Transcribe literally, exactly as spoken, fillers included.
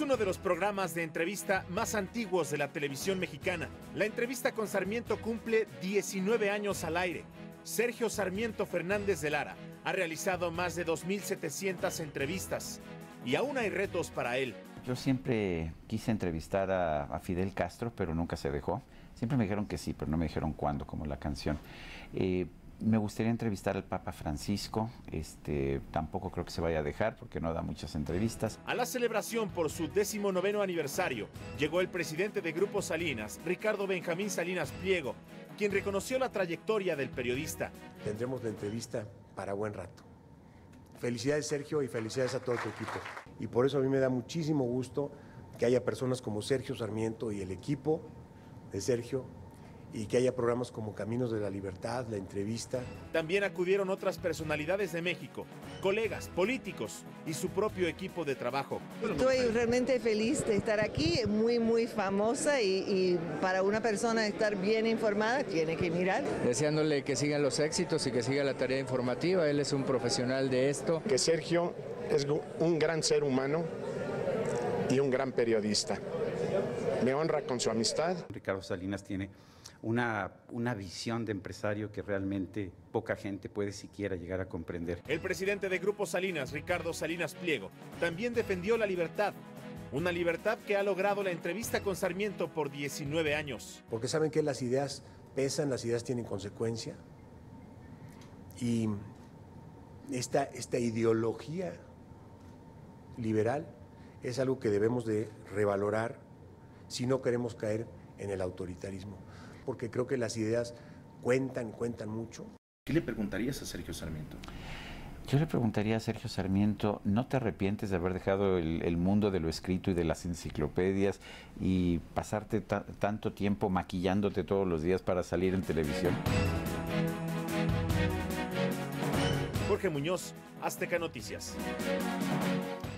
uno de los programas de entrevista más antiguos de la televisión mexicana. La entrevista con Sarmiento cumple diecinueve años al aire. Sergio Sarmiento Fernández de Lara ha realizado más de dos mil setecientas entrevistas y aún hay retos para él. Yo siempre quise entrevistar a, a Fidel Castro, pero nunca se dejó. Siempre me dijeron que sí, pero no me dijeron cuándo, como la canción. Eh, me gustaría entrevistar al Papa Francisco. Este, tampoco creo que se vaya a dejar porque no da muchas entrevistas. A la celebración por su décimo noveno aniversario llegó el presidente de Grupo Salinas, Ricardo Benjamín Salinas Pliego, quien reconoció la trayectoria del periodista. Tendremos la entrevista para buen rato. Felicidades, Sergio, y felicidades a todo tu equipo. Y por eso a mí me da muchísimo gusto que haya personas como Sergio Sarmiento y el equipo de Sergio, y que haya programas como Caminos de la Libertad, La Entrevista. También acudieron otras personalidades de México, colegas, políticos y su propio equipo de trabajo. Estoy realmente feliz de estar aquí, muy muy famosa, y, y para una persona estar bien informada tiene que mirar. Deseándole que sigan los éxitos y que siga la tarea informativa, él es un profesional de esto. Que Sergio es un gran ser humano y un gran periodista. Me honra con su amistad. Ricardo Salinas tiene una, una visión de empresario que realmente poca gente puede siquiera llegar a comprender. El presidente de Grupo Salinas, Ricardo Salinas Pliego, también defendió la libertad. Una libertad que ha logrado la entrevista con Sarmiento por diecinueve años. Porque saben que las ideas pesan, las ideas tienen consecuencia. Y esta, esta ideología liberal es algo que debemos de revalorar si no queremos caer en el autoritarismo, porque creo que las ideas cuentan, cuentan mucho. ¿Qué le preguntarías a Sergio Sarmiento? Yo le preguntaría a Sergio Sarmiento, ¿no te arrepientes de haber dejado el, el mundo de lo escrito y de las enciclopedias y pasarte ta- tanto tiempo maquillándote todos los días para salir en televisión? Jorge Muñoz, Azteca Noticias.